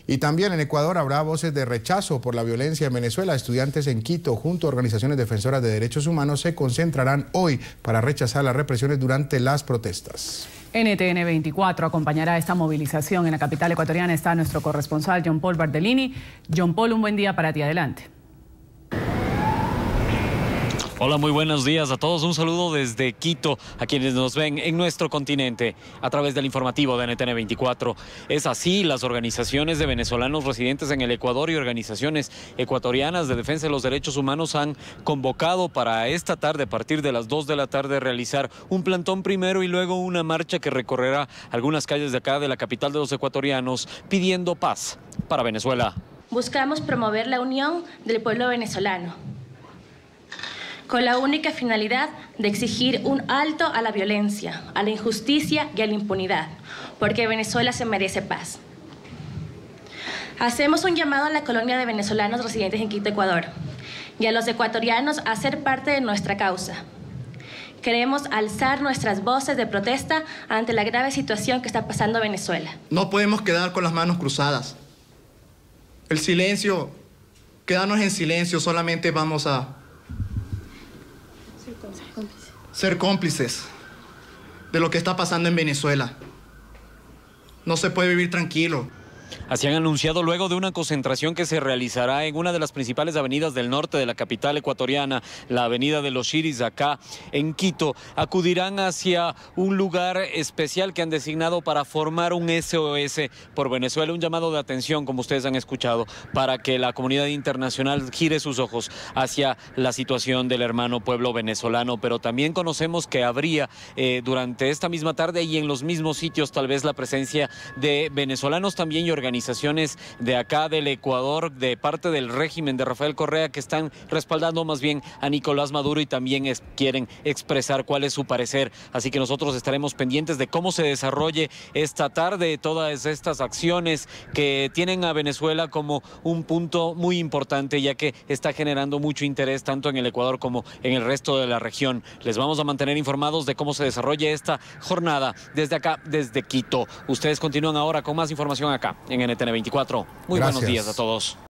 Y también en Ecuador habrá voces de rechazo por la violencia en Venezuela. Estudiantes en Quito, junto a organizaciones defensoras de derechos humanos, se concentrarán hoy para rechazar las represiones durante las protestas. NTN 24 acompañará esta movilización. En la capital ecuatoriana está nuestro corresponsal John Paul Bardellini. John Paul, un buen día para ti. Adelante. Hola, muy buenos días a todos. Un saludo desde Quito a quienes nos ven en nuestro continente a través del informativo de NTN 24. Es así, las organizaciones de venezolanos residentes en el Ecuador y organizaciones ecuatorianas de defensa de los derechos humanos han convocado para esta tarde, a partir de las 2 de la tarde, realizar un plantón primero y luego una marcha que recorrerá algunas calles de acá de la capital de los ecuatorianos pidiendo paz para Venezuela. Buscamos promover la unión del pueblo venezolano, con la única finalidad de exigir un alto a la violencia, a la injusticia y a la impunidad, porque Venezuela se merece paz. Hacemos un llamado a la colonia de venezolanos residentes en Quito, Ecuador, y a los ecuatorianos a ser parte de nuestra causa. Queremos alzar nuestras voces de protesta ante la grave situación que está pasando Venezuela. No podemos quedar con las manos cruzadas. El silencio, quedarnos en silencio, solamente vamos a ser cómplices de lo que está pasando en Venezuela. No se puede vivir tranquilo. Así han anunciado luego de una concentración que se realizará en una de las principales avenidas del norte de la capital ecuatoriana, la avenida de los Chiris, acá en Quito. Acudirán hacia un lugar especial que han designado para formar un SOS por Venezuela, un llamado de atención, como ustedes han escuchado, para que la comunidad internacional gire sus ojos hacia la situación del hermano pueblo venezolano. Pero también conocemos que habría durante esta misma tarde y en los mismos sitios tal vez la presencia de venezolanos también y organizaciones de acá del Ecuador, de parte del régimen de Rafael Correa, que están respaldando más bien a Nicolás Maduro y también quieren expresar cuál es su parecer. Así que nosotros estaremos pendientes de cómo se desarrolle esta tarde todas estas acciones que tienen a Venezuela como un punto muy importante, ya que está generando mucho interés tanto en el Ecuador como en el resto de la región. Les vamos a mantener informados de cómo se desarrolla esta jornada desde acá, desde Quito. Ustedes continúan ahora con más información acá en NTN 24. Muy buenos días a todos.